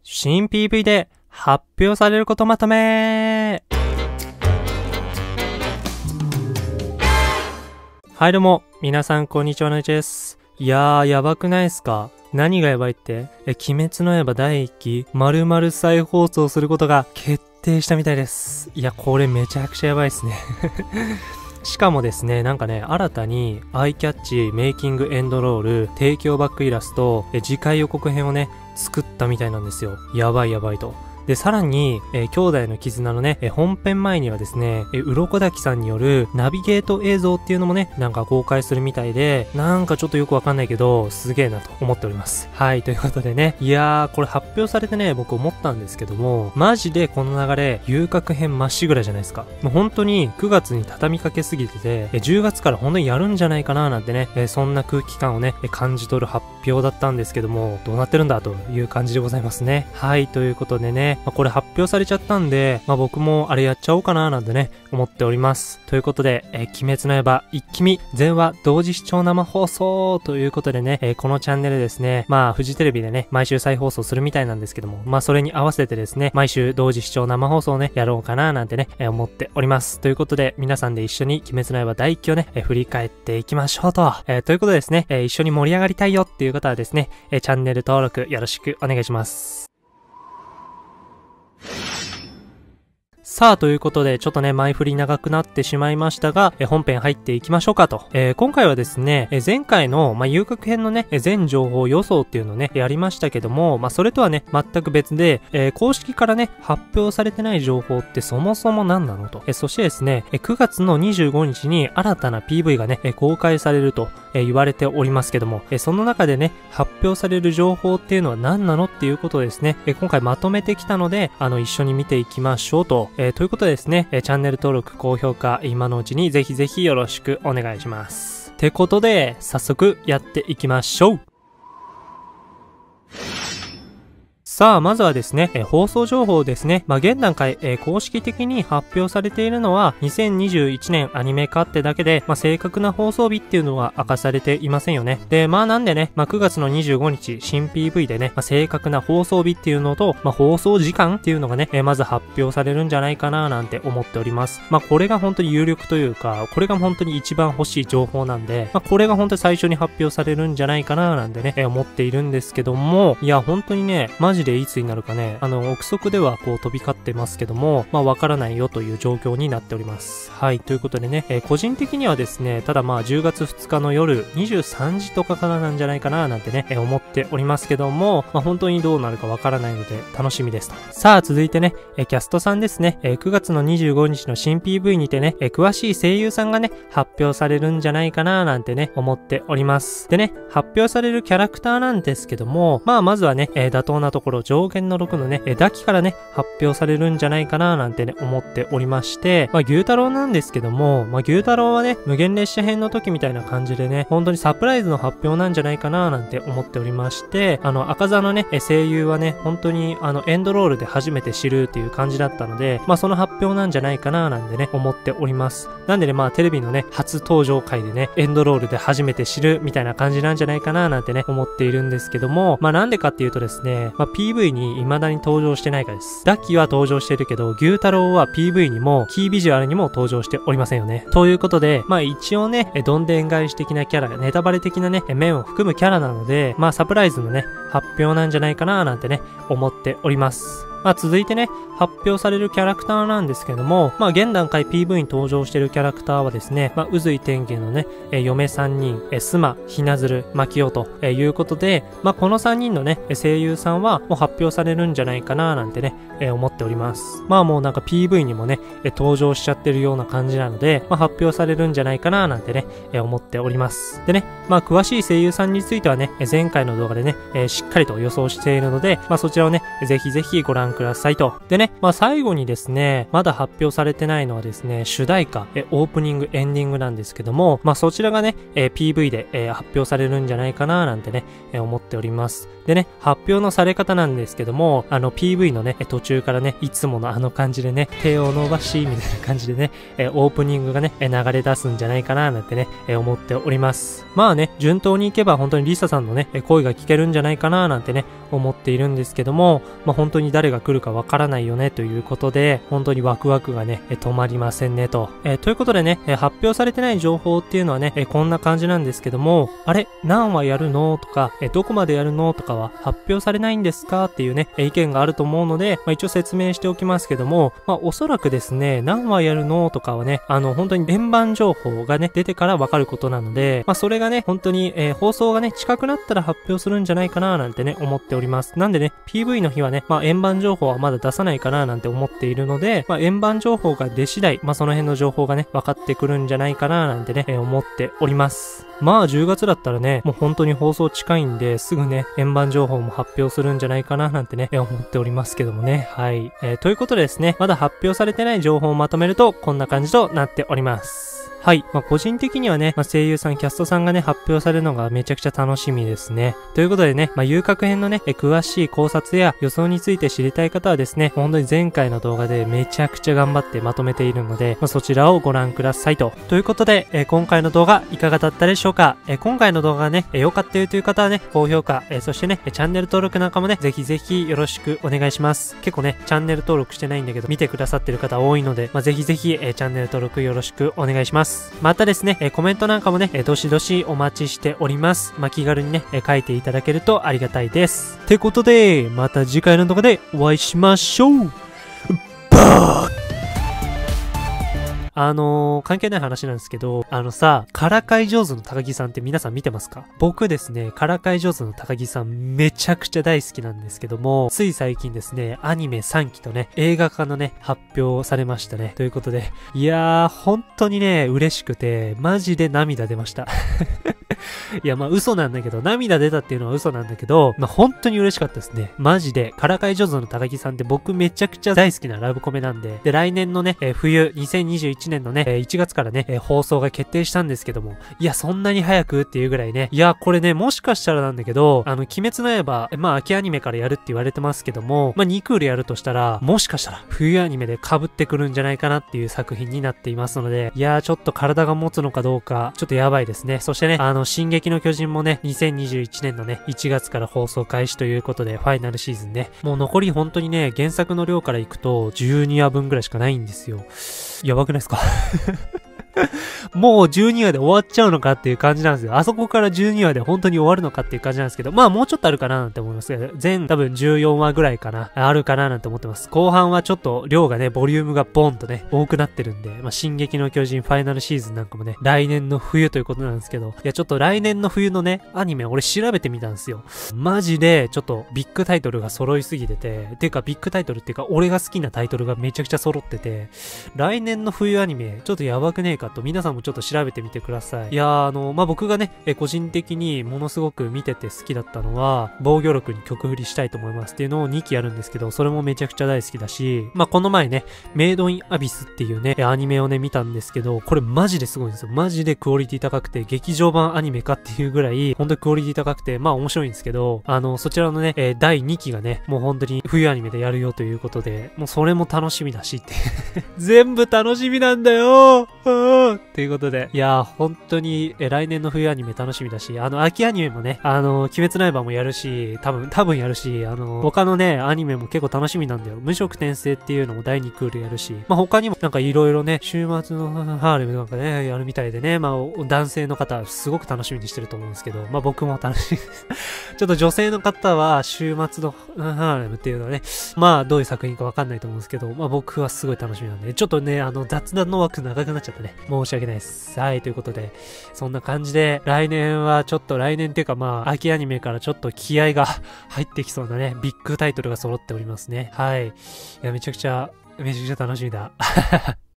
新 PV で発表されることまとめ。はいどうも、皆さんこんにちは、のいちです。いやー、やばくないっすか？何がやばいって？鬼滅の刃第1期、丸々再放送することが決定したみたいです。いや、これめちゃくちゃやばいっすね。しかもですね、なんかね、新たにアイキャッチ、メイキングエンドロール、提供バックイラスト、次回予告編をね、作ったみたいなんですよ。やばいやばいと。で、さらに、兄弟の絆のね、本編前にはですね、鱗滝さんによるナビゲート映像っていうのもね、なんか公開するみたいで、なんかちょっとよくわかんないけど、すげえなと思っております。はい、ということでね、いやー、これ発表されてね、僕思ったんですけども、マジでこの流れ、遊郭編まっしぐらじゃないですか。もう本当に9月に畳みかけすぎてて、10月から本当にやるんじゃないかななんてね、そんな空気感をね、感じ取る発表だったんですけども、どうなってるんだという感じでございますね。はい、ということでね、これ発表されちゃったんで、僕もあれやっちゃおうかななんてね、思っております。ということで、鬼滅の刃一気見全話同時視聴生放送ということでね、このチャンネルですね、フジテレビでね、毎週再放送するみたいなんですけども、それに合わせてですね、毎週同時視聴生放送をね、やろうかななんてね、思っております。ということで、皆さんで一緒に鬼滅の刃第一期をね、振り返っていきましょうと。ということでですね、一緒に盛り上がりたいよっていう方はですね、チャンネル登録よろしくお願いします。さあ、ということで、ちょっとね、前振り長くなってしまいましたが、本編入っていきましょうかと。今回はですね、前回の、遊郭編のね、全情報予想っていうのをね、やりましたけども、それとはね、全く別で、公式からね、発表されてない情報ってそもそも何なのと。そしてですね、9月の25日に新たな PV がね、公開されると、言われておりますけども、その中でね、発表される情報っていうのは何なのっていうことをですね、今回まとめてきたので、一緒に見ていきましょうと。ということでですね、チャンネル登録、高評価、今のうちにぜひぜひよろしくお願いします。ってことで、早速やっていきましょう。さあ、まずはですね、放送情報ですね。現段階、公式的に発表されているのは、2021年アニメ化ってだけで、正確な放送日っていうのは明かされていませんよね。で、なんでね、9月の25日、新 PV でね、正確な放送日っていうのと、放送時間っていうのがね、まず発表されるんじゃないかななんて思っております。これが本当に有力というか、これが本当に一番欲しい情報なんで、これが本当に最初に発表されるんじゃないかななんてね、思っているんですけども、いや、本当にね、マジでいつになるかね、憶測ではこう飛び交ってますけども、わからないよという状況になっております。はい、ということでね、個人的にはですね、ただ10月2日の夜23時とかからなんじゃないかななんてね、思っておりますけども、本当にどうなるかわからないので楽しみですと。さあ、続いてね、キャストさんですね、9月の25日の新 PV にてね、詳しい声優さんがね、発表されるんじゃないかななんてね、思っております。でね、発表されるキャラクターなんですけども、まずはね、妥当なところ上限の6のね、ダキからね、発表されるんじゃないかななんてね、思っておりまして、牛太郎なんですけども、牛太郎はね、無限列車編の時みたいな感じでね、本当にサプライズの発表なんじゃないかななんて思っておりまして、赤座のね、声優はね、本当にエンドロールで初めて知るっていう感じだったので、その発表なんじゃないかななんてね、思っております。なんでね、テレビのね、初登場回でね、エンドロールで初めて知るみたいな感じなんじゃないかななんてね、思っているんですけども、なんでかっていうとですね、PV に未だに登場してないからです。ダッキーは登場してるけど、牛太郎は PV にも、キービジュアルにも登場しておりませんよね。ということで、一応ね、どんでん返し的なキャラ、ネタバレ的なね、面を含むキャラなので、サプライズのね、発表なんじゃないかななんてね、思っております。続いてね、発表されるキャラクターなんですけども、現段階 PV に登場しているキャラクターはですね、宇髄天元のね、嫁3人、スマ、ひなずる、マキオということで、この3人のね、声優さんはもう発表されるんじゃないかななんてね、思っております。もうなんか PV にもね、登場しちゃってるような感じなので、発表されるんじゃないかななんてね、思っております。でね、詳しい声優さんについてはね、前回の動画でね、しっかりと予想しているので、そちらをね、ぜひぜひご覧くださいと。でね、最後にですね、まだ発表されてないのはですね、主題歌、オープニング、エンディングなんですけども、そちらがね、PV で、発表されるんじゃないかななんてね、思っております。でね、発表のされ方なんですけども、PV のね、途中からね、いつもの感じでね、手を伸ばし、みたいな感じでね、オープニングがね、流れ出すんじゃないかななんてね、思っております。順当にいけば本当にリサさんのね、声が聞けるんじゃないかななんてね、 思っているんですけども、本当に誰が来るかわからないよねということで、本当にワクワクがね、止まりませんねと。ということでね、発表されてない情報っていうのはね、こんな感じなんですけども、あれ何話やるのとか、どこまでやるのとかは発表されないんですかっていうね、意見があると思うので、一応説明しておきますけども、おそらくですね、何話やるのとかはね、本当に円盤情報がね、出てからわかることなので、それがね、本当に、放送がね、近くなったら発表するんじゃないかななんてね、思っております。なんでね、PV の日はね、円盤情報はまだ出さないかななんて思っているので、円盤情報が出次第、その辺の情報がね、分かってくるんじゃないかななんてね、思っております。10月だったらね、もう本当に放送近いんで、すぐね、円盤情報も発表するんじゃないかななんてね、思っておりますけどもね。はい。ということでですね、まだ発表されてない情報をまとめると、こんな感じとなっております。はい。個人的にはね、声優さん、キャストさんがね、発表されるのがめちゃくちゃ楽しみですね。ということでね、遊郭編のね、詳しい考察や予想について知りたい方はですね、本当に前回の動画でめちゃくちゃ頑張ってまとめているので、そちらをご覧くださいと。ということで、今回の動画いかがだったでしょうか。今回の動画がね、良かったよという方はね、高評価、そしてね、チャンネル登録なんかもね、ぜひぜひよろしくお願いします。結構ね、チャンネル登録してないんだけど、見てくださってる方多いので、ぜひぜひ、チャンネル登録よろしくお願いします。またですね、コメントなんかもね、どしどしお待ちしております。気軽にね、書いていただけるとありがたいです。ってことで、また次回の動画でお会いしましょう。バー関係ない話なんですけど、からかい上手の高木さんって皆さん見てますか？僕ですね、からかい上手の高木さんめちゃくちゃ大好きなんですけども、つい最近ですね、アニメ3期とね、映画化のね、発表されましたね。ということで、いやー、本当にね、嬉しくて、マジで涙出ました。いや、嘘なんだけど、涙出たっていうのは嘘なんだけど、本当に嬉しかったですね。マジで、からかい上手の高木さんって僕めちゃくちゃ大好きなラブコメなんで、で、来年のね、冬、2021年のね、1月からね、放送が決定したんですけども、いや、そんなに早くっていうぐらいね、いや、これね、もしかしたらなんだけど、鬼滅の刃、秋アニメからやるって言われてますけども、2クールやるとしたら、もしかしたら、冬アニメで被ってくるんじゃないかなっていう作品になっていますので、いやー、ちょっと体が持つのかどうか、ちょっとやばいですね。そしてね、進撃の巨人もね、2021年のね、1月から放送開始ということで、ファイナルシーズンね、もう残り本当にね、原作の量からいくと、12話分ぐらいしかないんですよ。やばくないですか？もう12話で終わっちゃうのかっていう感じなんですよ。あそこから12話で本当に終わるのかっていう感じなんですけど、もうちょっとあるかななんて思いますけど、全多分14話ぐらいかな、あるかななんて思ってます。後半はちょっと量がね、ボリュームがボンとね、多くなってるんで、進撃の巨人ファイナルシーズンなんかもね、来年の冬ということなんですけど、いやちょっと来年の冬のね、アニメ俺調べてみたんですよ。マジで、ちょっとビッグタイトルが揃いすぎてて、ていうかビッグタイトルっていうか、俺が好きなタイトルがめちゃくちゃ揃ってて、来年の冬アニメ、ちょっとやばくねえかと、皆さんもちょっと調べてみてください。いやー、僕がね、個人的にものすごく見てて好きだったのは、防御力に曲振りしたいと思いますっていうのを2期やるんですけど、それもめちゃくちゃ大好きだし、この前ね、メイドインアビスっていうね、アニメをね、見たんですけど、これマジですごいんですよ。マジでクオリティ高くて、劇場版アニメかっていうぐらい、本当にクオリティ高くて、面白いんですけど、そちらのね、第2期がね、もう本当に冬アニメでやるよということで、もうそれも楽しみだしって。全部楽しみなんだよーということで、いやー、本当に、来年の冬アニメ楽しみだし、秋アニメもね、鬼滅の刃もやるし、多分やるし、他のね、アニメも結構楽しみなんだよ。無職転生っていうのも第2クールやるし、他にもなんかいろいろね、週末のハーレムなんかね、やるみたいでね、男性の方、すごく楽しみにしてると思うんですけど、僕も楽しみです。ちょっと女性の方は、週末のハーレムっていうのはね、どういう作品かわかんないと思うんですけど、僕はすごい楽しみなんで、ちょっとね、雑談の枠長くなっちゃったね。申し訳ないです。はい、ということで、そんな感じで、来年っていうか秋アニメからちょっと気合が入ってきそうなね、ビッグタイトルが揃っておりますね。はい。いや、めちゃくちゃ楽しみだ。